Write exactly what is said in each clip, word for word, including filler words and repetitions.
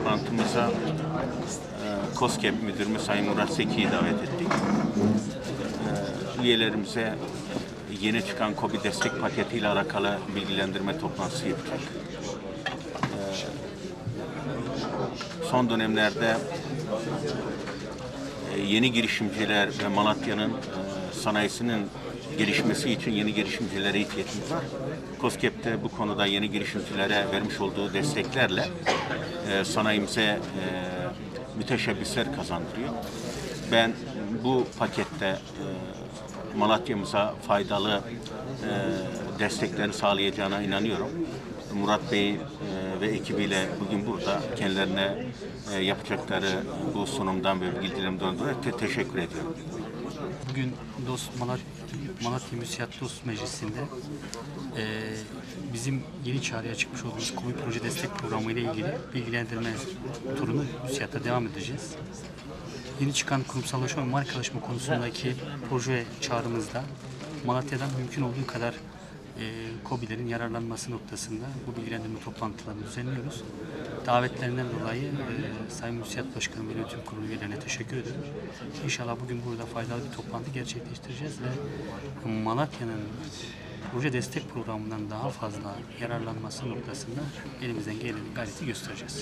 toplantımıza e, KOSGEB Müdürümüz Sayın Murat Seki'yi davet ettik. E, üyelerimize yeni çıkan KOBİ destek paketiyle alakalı bilgilendirme toplantısı yapacak. E, son dönemlerde e, yeni girişimciler ve Malatya'nın e, sanayisinin gelişmesi için yeni girişimcilere ihtiyacımız var. KOSGEB'de bu konuda yeni girişimcilere vermiş olduğu desteklerle e, sanayimize e, müteşebbisler kazandırıyor. Ben bu pakette e, Malatya'mıza faydalı e, desteklerini sağlayacağına inanıyorum. Murat Bey e, ve ekibiyle bugün burada kendilerine e, yapacakları bu sunumdan ve bilgilerimden dolayı te teşekkür ediyorum. Bugün Dost Malatya, Malatya Müsiat Dost Meclisi'nde e, bizim yeni çağrıya çıkmış olduğumuz KOBİ Proje Destek Programı ile ilgili bilgilendirme turunu Müsiat'ta devam edeceğiz. Yeni çıkan kurumsallaşma ve markalaşma konusundaki proje çağrımızda Malatya'dan mümkün olduğu kadar e, KOBİ'lerin yararlanması noktasında bu bilgilendirme toplantılarını düzenliyoruz. Davetlerinden dolayı e, Sayın Müsiat Başkanı ve Yönetim Kurulu üyelerine teşekkür ediyorum. İnşallah bugün burada faydalı bir toplantı gerçekleştireceğiz ve Malatya'nın proje destek programından daha fazla yararlanması noktasında elimizden gelen gayreti göstereceğiz.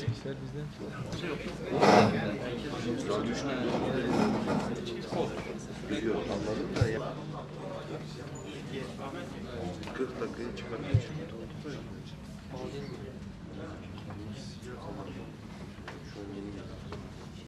kırk dakikaya çıkartacağım. Şu an yeni geldi.